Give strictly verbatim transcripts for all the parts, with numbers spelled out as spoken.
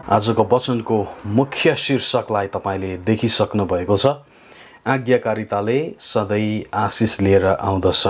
आजको वचनको मुख्य शीर्षकलाई तपाईले देखिसक्नु भएको छ। आज्ञाकारिताले सधैँ आशिष लिएर आउँदछ।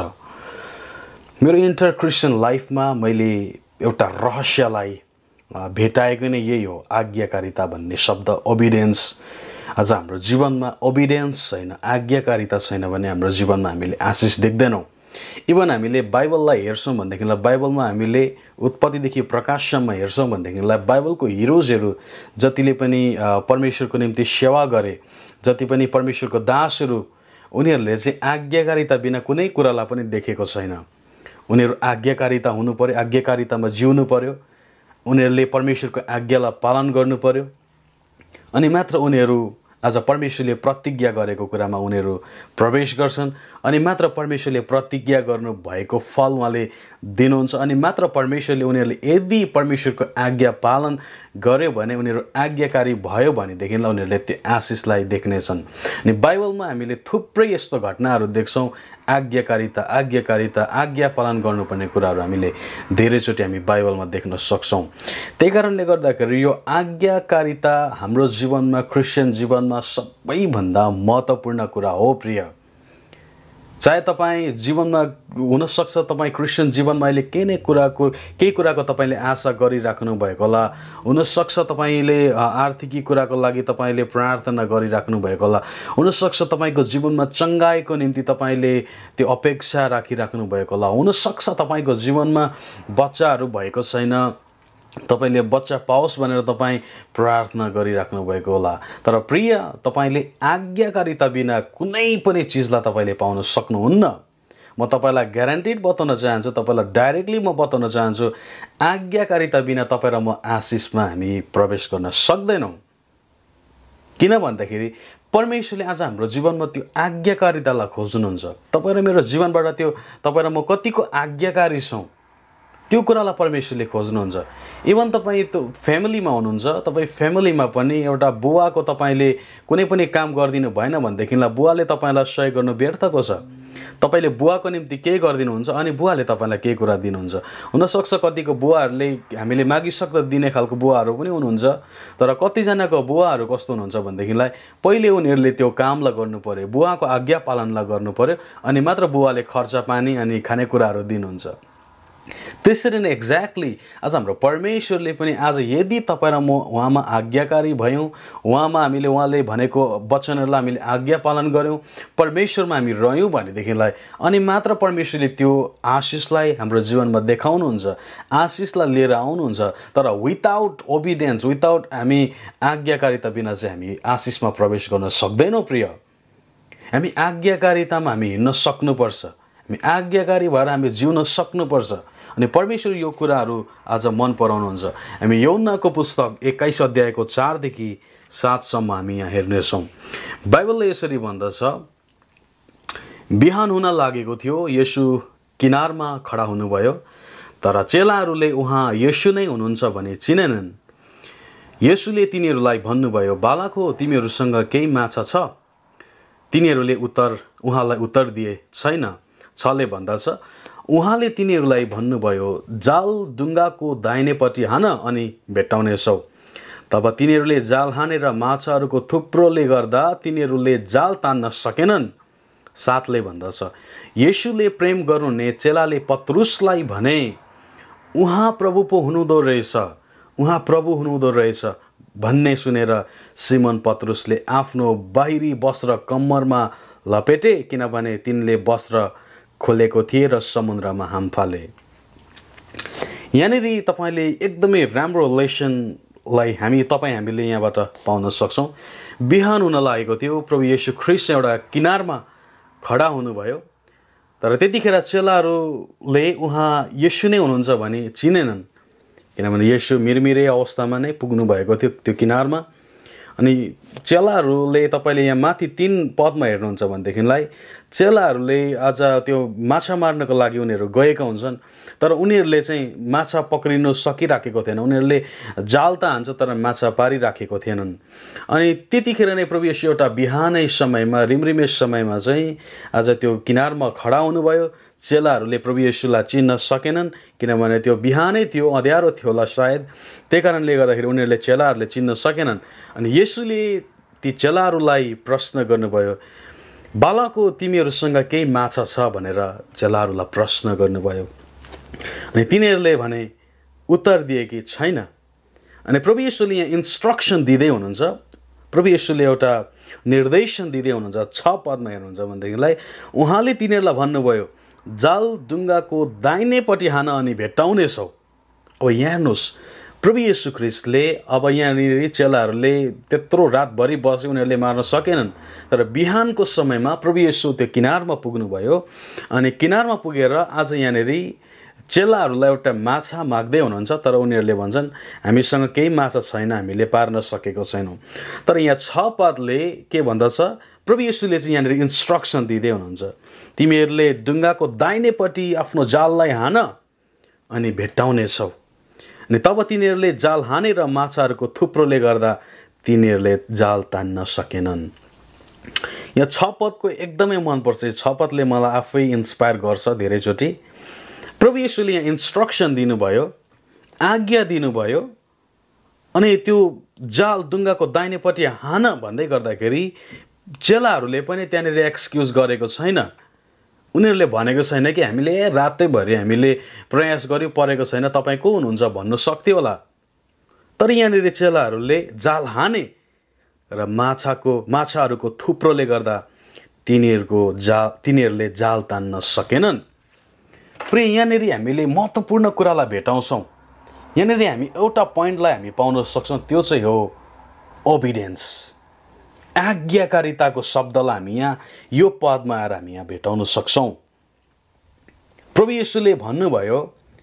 मेरो इन्टर क्रिस्चियन लाइफमा मैले एउटा रहस्यलाई भेटाएको नै यही हो, आज्ञाकारिता भन्ने शब्द, ओबिडियन्स। आज हाम्रो जीवनमा ओबिडियन्स छैन, आज्ञाकारिता छैन भने हाम्रो जीवनमा हामीले आशिष देख्दैनौँ। इभन हामीले बाइबललाई हेर्छौँ भनेदेखिलाई बाइबलमा हामीले उत्पत्तिदेखि प्रकाशसम्म हेर्छौँ भनेदेखिलाई बाइबलको हिरोजहरू जतिले पनि परमेश्वरको निम्ति सेवा गरे, जति पनि परमेश्वरको दासहरू, उनीहरूले चाहिँ आज्ञाकारिता बिना कुनै कुरालाई पनि देखेको छैन। उनीहरू आज्ञाकारिता हुनु पर्यो, आज्ञाकारितामा जिउनु पर्यो, उनीहरूले परमेश्वरको आज्ञालाई पालन गर्नु पर्यो, अनि मात्र उनीहरू आज परमेश्वरले प्रतिज्ञा गरेको कुरामा उनीहरू प्रवेश गर्छन्। अनि मात्र परमेश्वरले प्रतिज्ञा गर्नु भएको फल उहाँले दिनुहुन्छ। अनि मात्र परमेश्वरले उनीहरूले यदि परमेश्वरको आज्ञा पालन गर्यो भने, उनीहरू आज्ञाकारी भयो भनेदेखिलाई उनीहरूले त्यो आशिषलाई देख्नेछन्। अनि बाइबलमा हामीले थुप्रै यस्तो घटनाहरू देख्छौँ, आज्ञाकारिता आज्ञाकारिता आज्ञा पालन गर्नुपर्ने कुराहरू हामीले धेरैचोटि हामी बाइबलमा देख्न सक्छौँ। त्यही कारणले गर्दाखेरि यो आज्ञाकारिता हाम्रो जीवनमा, क्रिस्चियन जीवनमा सबैभन्दा महत्त्वपूर्ण कुरा हो प्रिय। चाहे तपाईँ जीवनमा हुनसक्छ तपाईँ क्रिस्चियन जीवनमा अहिले केही नै कुराको केही कुराको तपाईँले आशा गरिराख्नु भएको होला, हुनसक्छ तपाईँले आर्थिकी कुराको लागि तपाईँले प्रार्थना गरिराख्नु भएको होला, हुनसक्छ तपाईँको जीवनमा चङ्गाइको निम्ति तपाईँले त्यो अपेक्षा राखिराख्नु भएको होला, हुनसक्छ तपाईँको जीवनमा बच्चाहरू भएको छैन, तपाईले बच्चा पाओस् भनेर तपाईँ प्रार्थना गरिराख्नु भएको होला। तर प्रिय, तपाईले आज्ञाकारिता बिना कुनै पनि चिजलाई तपाईँले पाउन सक्नुहुन्न। म तपाईँलाई ग्यारेन्टिड बताउन चाहन्छु, तपाईँलाई डाइरेक्टली म बताउन चाहन्छु, आज्ञाकारिता बिना तपाईँ र म आशिषमा हामी प्रवेश गर्न सक्दैनौँ। किन भन्दाखेरि परमेश्वरले आज हाम्रो जीवनमा त्यो आज्ञाकारितालाई खोज्नुहुन्छ। तपाईँ र मेरो जीवनबाट त्यो तपाईँ र म कतिको आज्ञाकारी छौँ त्यो कुरालाई परमेश्वरले खोज्नुहुन्छ। इभन तपाईँ त फ्यामिलीमा हुनुहुन्छ, तपाईँ फ्यामिलीमा पनि एउटा बुवाको तपाईँले कुनै पनि काम गरिदिनु भएन भनेदेखिलाई बुवाले तपाईँलाई सहयोग गर्नु व्यर्थको छ। तपाईँले बुवाको निम्ति केही गरिदिनुहुन्छ अनि बुवाले तपाईँलाई केही कुरा दिनुहुन्छ। हुनसक्छ कतिको बुवाहरूले हामीले मागिसक्दा दिने खालको बुवाहरू पनि हुनुहुन्छ, तर कतिजनाको बुवाहरू कस्तो हुनुहुन्छ भनेदेखिलाई पहिले उनीहरूले त्यो कामलाई गर्नु पर्यो, बुवाको आज्ञा पालनलाई गर्नु पर्यो, अनि मात्र बुवाले खर्च पानी अनि खानेकुराहरू दिनुहुन्छ। त्यसरी नै एक्ज्याक्टली आज हाम्रो परमेश्वरले पनि आज यदि तपाईँ र म उहाँमा आज्ञाकारी भयौँ, उहाँमा हामीले उहाँले भनेको वचनहरूलाई हामीले आज्ञा पालन गऱ्यौँ, परमेश्वरमा हामी रह्यौँ भनेदेखिलाई अनि मात्र परमेश्वरले त्यो आशिषलाई हाम्रो जीवनमा देखाउनुहुन्छ, आशिषलाई लिएर आउनुहुन्छ। तर विदाउट ओबिडियन्स, विदाउट हामी आज्ञाकारिता बिना चाहिँ हामी आशिषमा प्रवेश गर्न सक्दैनौँ प्रिय। हामी आज्ञाकारितामा हामी हिँड्न सक्नुपर्छ, हामी आज्ञाकारी भएर हामी जिउन सक्नुपर्छ। अनि परमेश्वर यो कुराहरू आज मन पराउनुहुन्छ। हामी यूहन्नाको पुस्तक एक्काइस अध्यायको चारदेखि सातसम्म हामी यहाँ हेर्नेछौँ। बाइबलले यसरी भन्दछ, बिहान हुन लागेको थियो, येशू किनारमा खडा हुनुभयो, तर चेलाहरूले उहाँ येशू नै हुनुहुन्छ भने चिनेनन्। येशूले तिनीहरूलाई भन्नुभयो, बालक हो, तिमीहरूसँग केही माछा छ? तिनीहरूले उत्तर उहाँलाई उत्तर दिए, छैन। छले भन्दछ, उहाँले तिनीहरूलाई भन्नुभयो, जाल डुङ्गाको दाहिनेपट्टि हान अनि भेट्टाउनेछौ। तब तिनीहरूले जाल हानेर माछाहरूको थुप्रोले गर्दा तिनीहरूले जाल तान्न सकेनन्। सातले भन्दछ, येशूले प्रेम गर्नुहुने चेलाले पत्रुसलाई भने, उहाँ प्रभु पो हुनुहुँदो रहेछ, उहाँ प्रभु हुनुहुँदो रहेछ भन्ने सुनेर सिमोन पत्रुसले आफ्नो बाहिरी वस्त्र कम्मरमा लपेटे, किनभने तिनले वस्त्र खोलेको थिए र समुद्रमा हाम फाले। यहाँनिर तपाईँले एकदमै राम्रो लेसनलाई हामी तपाईँ हामीले यहाँबाट पाउन सक्छौँ। बिहान हुन लागेको थियो, प्रभु येशू ख्रीष्ट एउटा किनारमा खडा हुनुभयो, तर त्यतिखेर चेलाहरूले उहाँ येशू नै हुनुहुन्छ भने चिनेनन्, किनभने येशू मिरमिरे अवस्थामा नै पुग्नु भएको थियो त्यो किनारमा। अनि चेलाहरूले तपाईँले यहाँ माथि तीन पदमा हेर्नुहुन्छ भनेदेखिलाई चेलाहरूले आज त्यो माछा मार्नको लागि उनीहरू गएका हुन्छन् तर उनीहरूले चाहिँ माछा पक्रिनु सकिराखेको थिएन उनीहरूले जाल त हान्छ तर माछा पारिराखेको थिएनन् अनि त्यतिखेर नै प्रभु येशू एउटा बिहानै समयमा रिमरिमे समयमा चाहिँ आज त्यो किनारमा खडा हुनुभयो चेलाहरूले प्रभु येशूलाई चिन्न सकेनन् किनभने त्यो बिहानै थियो अँध्यारो थियो होला सायद त्यही कारणले गर्दाखेरि उनीहरूले चेलाहरूले चिन्न सकेनन् अनि येशूले ती चेलाहरूलाई प्रश्न गर्नुभयो बालको तिमीहरूसँग केही माछा छ भनेर चेलाहरूलाई प्रश्न गर्नुभयो अनि तिनीहरूले भने उत्तर दिए कि छैन अनि प्रभु येशूले यहाँ इन्स्ट्रक्सन दिँदै हुनुहुन्छ प्रभु येशूले एउटा निर्देशन दिँदै हुनुहुन्छ छ पदमा हेर्नुहुन्छ भनेदेखिलाई उहाँले तिनीहरूलाई भन्नुभयो जाल डुङ्गाको दाहिनेपट्टि हान अनि भेट्टाउनेछौ अब यहाँ हेर्नुहोस् प्रभु येशू ख्रीष्टले अब यहाँनिर चेलाहरूले त्यत्रो रातभरि बसे उनीहरूले मार्न सकेनन् तर बिहानको समयमा प्रभु येशू त्यो किनारमा पुग्नुभयो अनि किनारमा पुगेर आज यहाँनिर चेलाहरूलाई एउटा माछा माग्दै हुनुहुन्छ तर उनीहरूले भन्छन् हामीसँग केही माछा छैन हामीले पार्न सकेको छैनौँ तर यहाँ छ पदले के भन्दछ प्रभु येशूले चाहिँ यहाँनिर इन्स्ट्रक्सन दिँदै हुनुहुन्छ तिमीहरूले डुङ्गाको दाहिनेपट्टि आफ्नो जाललाई हान अनि भेट्टाउनेछौ अनि तब तिनीहरूले जाल हानेर माछाहरूको थुप्रोले गर्दा तिनीहरूले जाल तान्न सकेनन् यहाँ छ पदको एकदमै मनपर्छ छ पदले मलाई आफै इन्स्पायर गर्छ धेरैचोटि प्रभु येशूले यहाँ इन्स्ट्रक्सन दिनुभयो आज्ञा दिनुभयो अनि त्यो जाल डुङ्गाको दाहिनेपट्टि हान भन्दै गर्दाखेरि चेलाहरूले पनि त्यहाँनिर एक्सक्युज गरेको छैन उनीहरूले भनेको छैन कि हामीले रातैभरि हामीले प्रयास गर्यौँ परेको छैन तपाईँ को हुनुहुन्छ भन्नु सक्थ्यो होला तर यहाँनिर चेलाहरूले जाल हाने र माछाको माछाहरूको थुप्रोले गर्दा तिनीहरूको जाल तिनीहरूले जाल तान्न सकेनन् प्रिय यहाँनिर हामीले महत्त्वपूर्ण कुरालाई भेटाउँछौँ यहाँनिर हामी एउटा पोइन्टलाई हामी पाउन सक्छौँ त्यो चाहिँ हो ओबिडियन्स आज्ञाकारिताको शब्दलाई हामी यहाँ यो पदमा आएर हामी यहाँ भेटाउन सक्छौँ प्रभु येशूले भन्नुभयो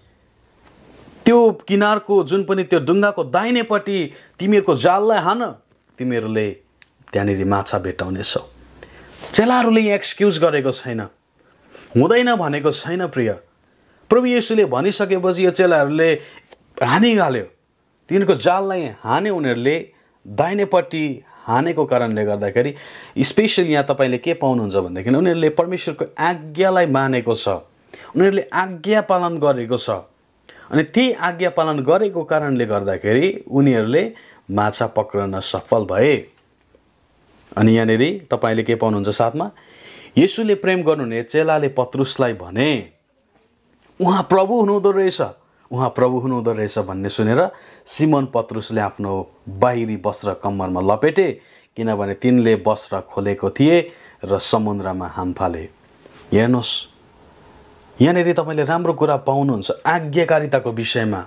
त्यो किनारको जुन पनि त्यो डुङ्गाको दाहिनेपट्टि तिमीहरूको जाललाई हान तिमीहरूले त्यहाँनिर माछा भेटाउनेछौ चेलाहरूले यहाँ एक्सक्युज गरेको छैन हुँदैन भनेको छैन प्रिय प्रभु येशूले भनिसकेपछि यो चेलाहरूले हानिहाल्यो तिनीहरूको जाललाई हाने उनीहरूले दाहिनेपट्टि हानेको कारणले गर्दाखेरि स्पेसली यहाँ तपाईँले के पाउनुहुन्छ भनेदेखि उनीहरूले परमेश्वरको आज्ञालाई मानेको छ उनीहरूले आज्ञा पालन गरेको छ अनि त्यही आज्ञा पालन गरेको कारणले गर्दाखेरि उनीहरूले माछा पक्रन सफल भए अनि यहाँनिर तपाईँले के पाउनुहुन्छ साथमा येशूले प्रेम गर्नुहुने चेलाले पत्रुसलाई भने उहाँ प्रभु हुनुहुँदो रहेछ उहाँ प्रभु हुनुहुँदो रहेछ भन्ने सुनेर सिमोन पत्रुसले आफ्नो बाहिरी वस्त्र कम्मरमा लपेटे किनभने तिनले वस्त्र खोलेको थिए र समुद्रमा हाम फाले हेर्नुहोस् यहाँनिर तपाईँले राम्रो कुरा पाउनुहुन्छ आज्ञाकारिताको विषयमा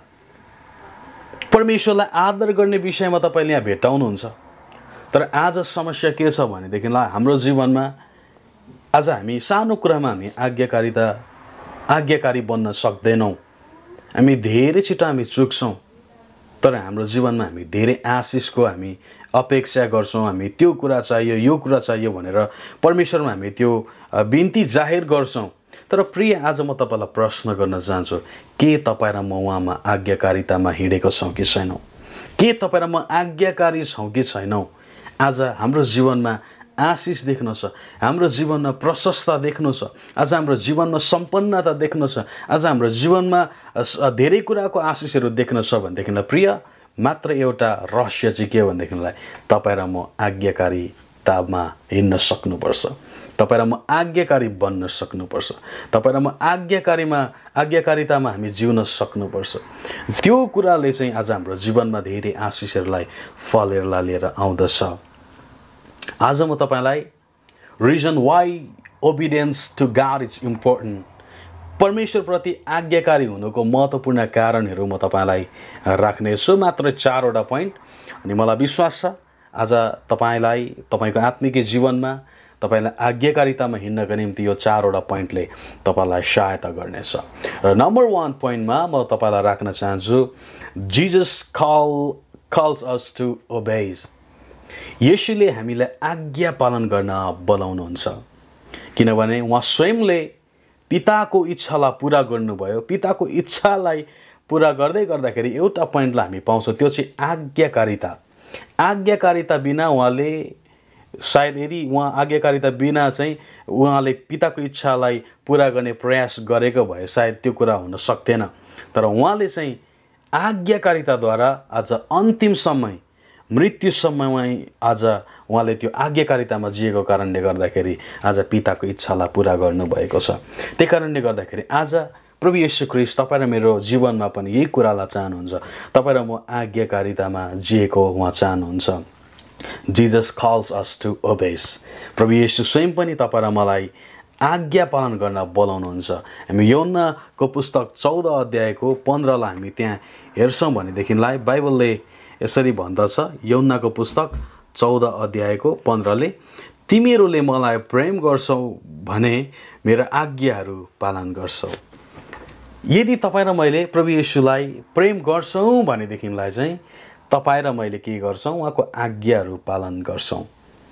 परमेश्वरलाई आदर गर्ने विषयमा तपाईँले यहाँ भेटाउनुहुन्छ तर आज समस्या के छ भनेदेखिलाई हाम्रो जीवनमा आज हामी सानो कुरामा हामी आज्ञाकारिता आज्ञाकारी बन्न सक्दैनौँ हामी धेरै छिटो हामी चुक्छौँ तर हाम्रो जीवनमा हामी धेरै आशिषको हामी अपेक्षा गर्छौँ हामी त्यो कुरा चाहियो यो कुरा चाहियो भनेर परमेश्वरमा हामी त्यो बिन्ती जाहेर गर्छौँ तर प्रिय आज म तपाईँलाई प्रश्न गर्न चाहन्छु के तपाईँ र म उहाँमा आज्ञाकारितामा हिँडेको छौँ कि छैनौँ के तपाईँ र म आज्ञाकारी छौँ कि छैनौँ आज हाम्रो जीवनमा आशिष देख्नु छ हाम्रो जीवनमा प्रशस्तता देख्नु छ आज हाम्रो जीवनमा सम्पन्नता देख्नु छ आज हाम्रो जीवनमा धेरै कुराको आशिषहरू देख्न छ भनेदेखिलाई प्रिय मात्र एउटा रहस्य चाहिँ के हो भनेदेखिलाई तपाईँ र म आज्ञाकारितामा हिँड्न सक्नुपर्छ तपाईँ र म आज्ञाकारी बन्न सक्नुपर्छ तपाईँ र म आज्ञाकारीमा आज्ञाकारितामा हामी जिउन सक्नुपर्छ त्यो कुराले चाहिँ आज हाम्रो जीवनमा धेरै आशिषहरूलाई फलहरूलाई लिएर आउँदछ आज म तपाईँलाई reason why obedience to God is important परमेश्वरप्रति आज्ञाकारी हुनुको महत्त्वपूर्ण कारणहरू म तपाईँलाई राख्नेछु मात्र चारवटा पोइन्ट अनि मलाई विश्वास छ आज तपाईँलाई तपाईँको आत्मिक जीवनमा तपाईँलाई आज्ञाकारितामा हिँड्नका निम्ति यो चारवटा पोइन्टले तपाईँलाई सहायता गर्नेछ र नम्बर वान पोइन्टमा म तपाईँलाई राख्न चाहन्छु Jesus call calls us to obeys येशूले हामीलाई आज्ञा पालन गर्न बोलाउनुहुन्छ किनभने उहाँ स्वयंले पिताको इच्छालाई पुरा गर्नुभयो। पिताको इच्छालाई पुरा गर्दै गर्दाखेरि एउटा पोइन्टलाई हामी पाउँछौँ, त्यो चाहिँ आज्ञाकारिता। आज्ञाकारिता बिना उहाँले सायद यदि उहाँ आज्ञाकारिता बिना चाहिँ उहाँले पिताको इच्छालाई पुरा गर्ने प्रयास गरेको भए सायद त्यो कुरा हुन सक्थेन। तर उहाँले चाहिँ आज्ञाकारिताद्वारा आज अन्तिम समय, मृत्यु समयमै आज उहाँले त्यो आज्ञाकारितामा जिएको कारणले गर्दाखेरि आज पिताको इच्छालाई पुरा गर्नुभएको छ। त्यही कारणले गर्दाखेरि आज प्रभु येशू ख्रीष्ट तपाईँ र मेरो जीवनमा पनि यही कुरालाई चाहनुहुन्छ। तपाईँ र म आज्ञाकारितामा जिएको उहाँ चाहनुहुन्छ। Jesus calls us to obeys. प्रभु येशू स्वयं पनि तपाईँ र मलाई आज्ञा पालन गर्न बोलाउनुहुन्छ। हामी यौनाको पुस्तक चौध अध्यायको पन्ध्रलाई हामी त्यहाँ हेर्छौँ भनेदेखिलाई बाइबलले यसरी भन्दछ, यौनाको पुस्तक चौध अध्यायको पन्ध्रले, तिमीहरूले मलाई प्रेम गर्छौ भने मेरा आज्ञाहरू पालन गर्छौ। यदि तपाईँ र मैले प्रभु येशूलाई प्रेम गर्छौँ भनेदेखिलाई चाहिँ तपाईँ र मैले के गर्छौँ, उहाँको आज्ञाहरू पालन गर्छौँ।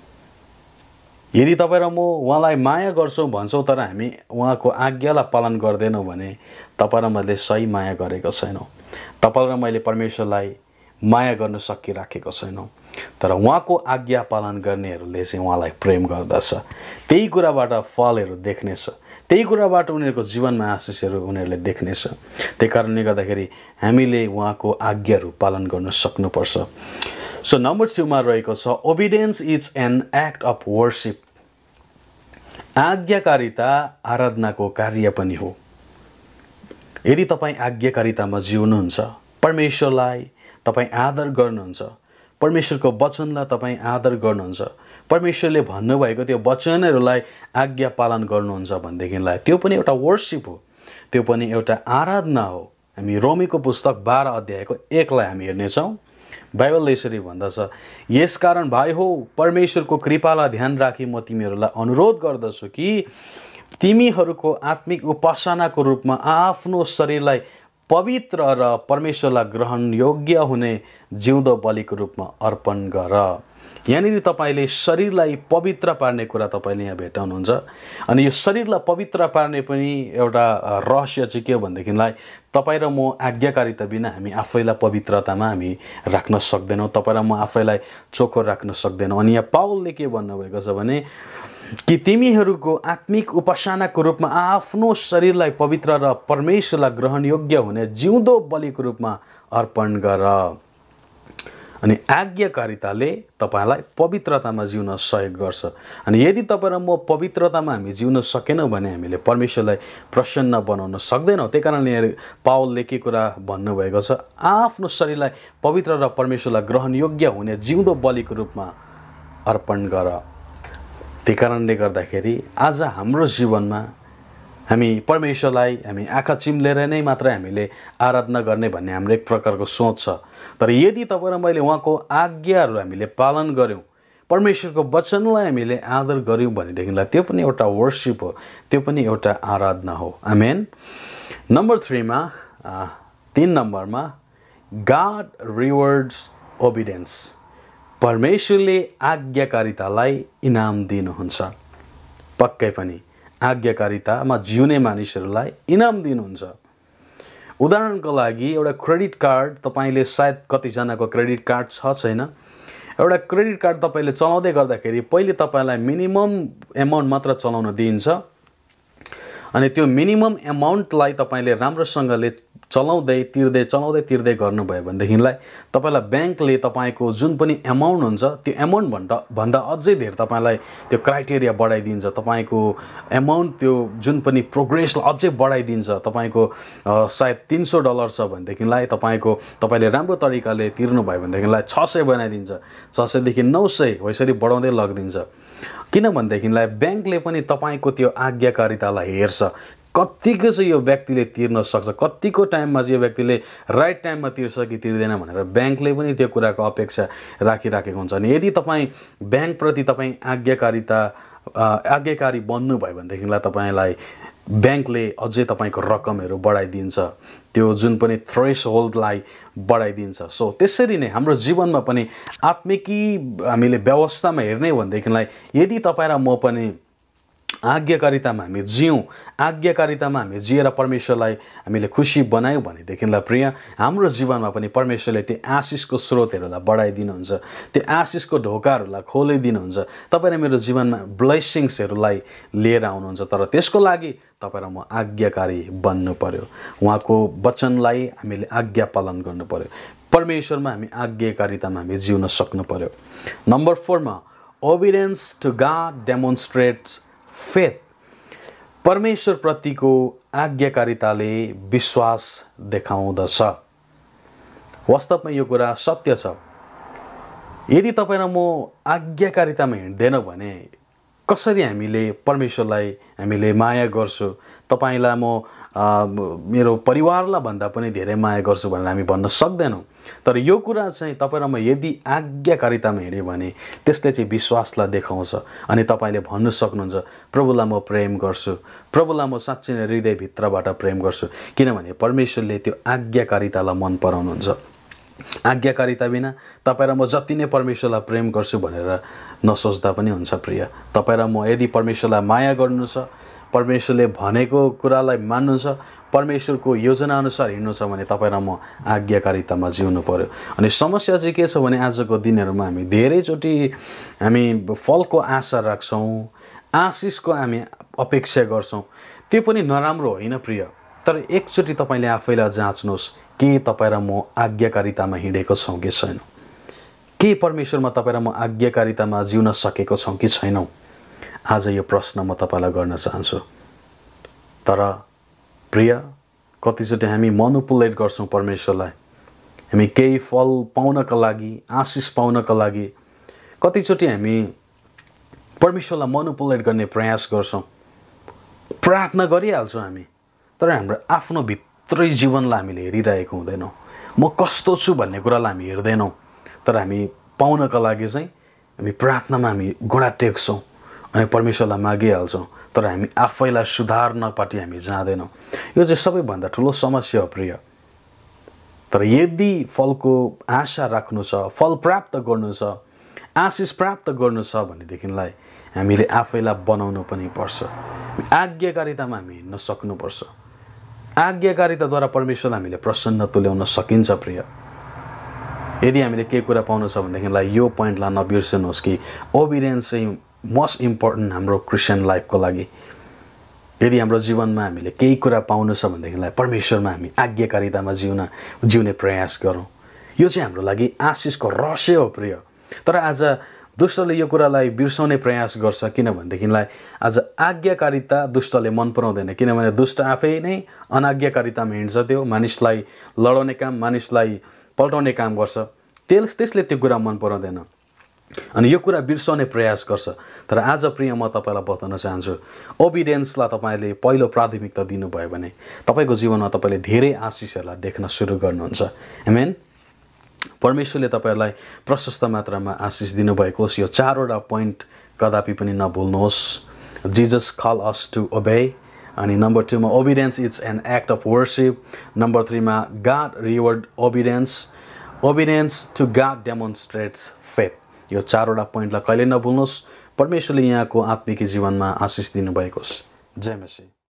यदि तपाईँ र म उहाँलाई माया गर्छौँ भन्छौँ तर हामी उहाँको आज्ञालाई पालन गर्दैनौँ भने तपाईँ र मैले सही माया गरेको छैनौँ। तपाईँ र मैले परमेश्वरलाई माया गर्न सकिराखेको छैनौँ। तर उहाँको आज्ञा पालन गर्नेहरूले चाहिँ उहाँलाई प्रेम गर्दछ। त्यही कुराबाट फलहरू देख्नेछ, त्यही कुराबाट उनीहरूको जीवनमा आशिषहरू उनीहरूले देख्नेछ। त्यही कारणले गर्दाखेरि हामीले उहाँको आज्ञाहरू पालन गर्न सक्नुपर्छ। सो नम्बर टूमा रहेको छ, obedience is an act of worship. आज्ञाकारिता आराधनाको कार्य पनि हो। यदि तपाईँ आज्ञाकारितामा जिउनुहुन्छ, परमेश्वरलाई तपाईँ आदर गर्नुहुन्छ, परमेश्वरको वचनलाई तपाईँ आदर गर्नुहुन्छ, परमेश्वरले भन्नुभएको त्यो वचनहरूलाई आज्ञा पालन गर्नुहुन्छ भनेदेखिलाई त्यो पनि एउटा वर्सिप हो, त्यो पनि एउटा आराधना हो। हामी रोमीको पुस्तक बाह्र अध्यायको एकलाई हामी हेर्नेछौँ। बाइबलले यसरी भन्दछ, यसकारण भाइ हो परमेश्वरको कृपालाई ध्यान राखी म तिमीहरूलाई अनुरोध गर्दछु कि तिमीहरूको आत्मिक उपासनाको रूपमा आफ्नो शरीरलाई पवित्र र परमेश्वरलाई ग्रहण योग्य हुने जिउँदो बलिको रूपमा अर्पण गर। यहाँनिर तपाईँले शरीरलाई पवित्र पार्ने कुरा तपाईँले यहाँ भेटाउनुहुन्छ। अनि यो शरीरलाई पवित्र पार्ने पनि एउटा रहस्य चाहिँ के हो भनेदेखिलाई तपाईँ र म आज्ञाकारिता बिना हामी आफैलाई पवित्रतामा हामी राख्न सक्दैनौँ, तपाईँ र म आफैलाई चोखो राख्न सक्दैनौँ। अनि यहाँ पावलले के भन्नुभएको छ भने कि तिमीहरूको आत्मिक उपासनाको रूपमा आफ्नो शरीरलाई पवित्र र परमेश्वरलाई ग्रहण योग्य हुने जिउँदो बलिको रूपमा अर्पण गर। अनि आज्ञाकारिताले तपाईँलाई पवित्रतामा जिउन सहयोग गर्छ। अनि यदि तपाईँ र म पवित्रतामा हामी जिउन सकेनौँ भने हामीले परमेश्वरलाई प्रसन्न बनाउन सक्दैनौँ। त्यही कारणले पावलले के कुरा भन्नुभएको छ, आफ्नो शरीरलाई पवित्र र परमेश्वरलाई ग्रहण योग्य हुने जिउँदो बलिको रूपमा अर्पण गर। त्यही कारणले गर्दाखेरि आज हाम्रो जीवनमा हामी परमेश्वरलाई हामी आँखा चिम्लेर नै मात्रै हामीले आराधना गर्ने भन्ने हाम्रो एक प्रकारको सोच छ। तर यदि तपाईँ र मैले उहाँको आज्ञाहरू हामीले पालन गऱ्यौँ, परमेश्वरको वचनलाई हामीले आदर गऱ्यौँ भनेदेखिलाई त्यो पनि एउटा वर्सिप हो, त्यो पनि एउटा आराधना हो। आमेन। नम्बर थ्रीमा तीन नम्बरमा गॉड रिवार्ड्स ओबिडियन्स। परमेश्वरले आज्ञाकारितालाई इनाम दिनुहुन्छ। पक्कै पनि आज्ञाकारितामा जिउने मानिसहरूलाई इनाम दिनुहुन्छ। उदाहरणको लागि एउटा क्रेडिट कार्ड, तपाईँले सायद कतिजनाको क्रेडिट कार्ड छ छैन, एउटा क्रेडिट कार्ड तपाईँले चलाउँदै गर्दाखेरि पहिले तपाईँलाई मिनिमम एमाउन्ट मात्र चलाउन दिइन्छ। अनि त्यो मिनिमम एमाउन्टलाई तपाईँले राम्रोसँगले चलाउँदै तिर्दै चलाउँदै तिर्दै गर्नुभयो भनेदेखिलाई तपाईँलाई ब्याङ्कले तपाईँको जुन पनि एमाउन्ट हुन्छ त्यो एमाउन्ट भन्दा भन्दा अझै धेरै तपाईँलाई त्यो क्राइटेरिया बढाइदिन्छ। तपाईँको एमाउन्ट त्यो जुन पनि प्रोग्रेसलाई अझै बढाइदिन्छ। तपाईँको सायद तिन सौ डलर छ भनेदेखिलाई तपाईँको तपाईँले राम्रो तरिकाले तिर्नुभयो भनेदेखिलाई छ सय बनाइदिन्छ, छ सयदेखि नौ सय हो यसरी बढाउँदै लगिदिन्छ। किनभनेदेखिलाई ब्याङ्कले पनि तपाईँको त्यो आज्ञाकारितालाई हेर्छ, कतिको चाहिँ यो व्यक्तिले तिर्न सक्छ, कतिको टाइममा चाहिँ यो व्यक्तिले राइट टाइममा तिर्छ कि तिर्दैन भनेर ब्याङ्कले पनि त्यो कुराको अपेक्षा राखिराखेको हुन्छ। अनि यदि तपाईँ ब्याङ्कप्रति तपाईँ आज्ञाकारिता आज्ञाकारी बन्नुभयो भनेदेखिलाई तपाईँलाई ब्याङ्कले अझै तपाईँको रकमहरू बढाइदिन्छ, त्यो जुन पनि थ्रेस होल्डलाई बढाइदिन्छ। सो त्यसरी नै हाम्रो जीवनमा पनि आत्मिकी हामीले व्यवस्थामा हेर्ने भनेदेखिलाई यदि तपाईँ र म पनि आज्ञाकारितामा हामी जियौँ, आज्ञाकारितामा हामी जिएर परमेश्वरलाई हामीले खुसी बनायौँ भनेदेखिलाई प्रिय हाम्रो जीवनमा पनि परमेश्वरले त्यो आशिषको स्रोतहरूलाई बढाइदिनुहुन्छ, त्यो आशिषको ढोकाहरूलाई खोलिदिनुहुन्छ। तपाईँ र मेरो जीवनमा ब्लेसिङ्सहरूलाई लिएर आउनुहुन्छ, तर त्यसको लागि तपाईँ र म आज्ञाकारी बन्नु पर्यो। उहाँको वचनलाई हामीले आज्ञा पालन गर्नु पर्यो। परमेश्वरमा हामी आज्ञाकारितामा हामी जिउन सक्नु पर्यो। नम्बर फोरमा obedience to God demonstrates faith. परमेश्वर प्रतिको आज्ञाकारिताले विश्वास देखाउँदछ। वास्तवमा यो कुरा सत्य छ। यदि तपाईँ र म आज्ञाकारितामा हिँड्दैनौँ भने कसरी हामीले परमेश्वरलाई हामीले माया गर्छु, तपाईँलाई म मेरो परिवारलाई भन्दा पनि धेरै माया गर्छु भनेर हामी भन्न सक्दैनौँ। तर यो कुरा चाहिँ तपाईँ र म यदि आज्ञाकारितामा हिँड्यो भने त्यसले चाहिँ विश्वासलाई देखाउँछ अनि तपाईँले भन्नु सक्नुहुन्छ प्रभुलाई म प्रेम गर्छु, प्रभुलाई म साँच्चै नै हृदयभित्रबाट प्रेम गर्छु, किनभने परमेश्वरले त्यो आज्ञाकारितालाई मन पराउनुहुन्छ। आज्ञाकारिता बिना तपाईँ र म जति नै परमेश्वरलाई प्रेम गर्छु भनेर नसोच्दा पनि हुन्छ प्रिय। तपाईँ र म यदि परमेश्वरलाई माया गर्नु छ, परमेश्वरले भनेको कुरालाई मान्नु छ, परमेश्वरको योजना अनुसार हिँड्नु छ भने तपाईँ र म आज्ञाकारितामा जिउनु पर्यो। अनि समस्या चाहिँ के छ भने आजको दिनहरूमा हामी धेरैचोटि हामी फलको आशा राख्छौँ, आशिषको हामी अपेक्षा गर्छौँ। त्यो पनि नराम्रो होइन प्रिय, तर एकचोटि तपाईँले आफैलाई जाँच्नुहोस् के तपाईँ र म आज्ञाकारितामा हिँडेको छौँ कि छैनौँ, के परमेश्वरमा तपाईँ र म आज्ञाकारितामा जिउन सकेको छौँ कि छैनौँ। आज यो प्रश्न म तपाईँलाई गर्न चाहन्छु। तर प्रिय कतिचोटि हामी मनुपुलेट गर्छौँ परमेश्वरलाई, हामी केही फल पाउनका लागि, आशिष पाउनका लागि कतिचोटि हामी परमेश्वरलाई मनुपुलेट गर्ने प्रयास गर्छौँ। प्रार्थना गरिहाल्छौँ हामी, तर हाम्रो आफ्नो भित्रै जीवनलाई हामीले हेरिरहेको हुँदैनौँ। म कस्तो छु भन्ने कुरालाई हामी हेर्दैनौँ, तर हामी पाउनका लागि चाहिँ हामी प्रार्थनामा हामी घुँडा टेक्छौँ अनि परमेश्वरलाई मागिहाल्छौँ, तर हामी आफैलाई सुधार्नपट्टि हामी जाँदैनौँ। यो चाहिँ सबैभन्दा ठुलो समस्या हो प्रिय। तर यदि फलको आशा राख्नु छ, फल प्राप्त गर्नु छ, आशिष प्राप्त गर्नु छ भनेदेखिलाई हामीले आफैलाई बनाउनु पनि पर्छ। आज्ञाकारितामा हामी हिँड्न सक्नुपर्छ। आज्ञाकारिताद्वारा परमेश्वरलाई हामीले प्रसन्न तुल्याउन सकिन्छ प्रिय। यदि हामीले केही कुरा पाउनु छ भनेदेखिलाई यो पोइन्टलाई नबिर्सनुहोस् कि ओबिडियन्स चाहिँ मोस्ट इम्पोर्टेन्ट हाम्रो क्रिस्चियन लाइफको लागि। यदि हाम्रो जीवनमा हामीले केही कुरा पाउनु छ भनेदेखिलाई परमेश्वरमा हामी आज्ञाकारितामा जिउन जिउने प्रयास गरौँ। यो चाहिँ हाम्रो लागि आशिषको रहस्य हो प्रिय। तर आज दुष्टले यो कुरालाई बिर्साउने प्रयास गर्छ, किनभनेदेखिलाई आज आज्ञाकारिता दुष्टले मन पराउँदैन, किनभने दुष्ट आफै नै अनाज्ञाकारितामा हिँड्छ। त्यो मानिसलाई लडाउने काम, मानिसलाई पल्टाउने काम गर्छ। त्यस त्यसले त्यो कुरा मन पराउँदैन अनि यो कुरा बिर्साउने प्रयास गर्छ। तर आज प्रिय म तपाईँलाई बताउन चाहन्छु, ओबिडियन्सलाई तपाईँले पहिलो प्राथमिकता दिनुभयो भने तपाईँको जीवनमा तपाईँले धेरै आशिषहरूलाई देख्न सुरु गर्नुहुन्छ। आमेन। परमेश्वरले तपाईँहरूलाई प्रशस्त मात्रामा आशिष दिनुभएको होस्। यो चारवटा पोइन्ट कदापि पनि नभुल्नुहोस्। Jesus call us to obey, अनि नम्बर टूमा obedience is an act of worship, number थ्रीमा God reward obedience, obedience to God demonstrates faith. यो चारवटा पोइन्टलाई कहिले नभुल्नुहोस्। परमेश्वरले यहाँको आत्मिक जीवनमा आशिष दिनुभएको होस्। जय मसीह।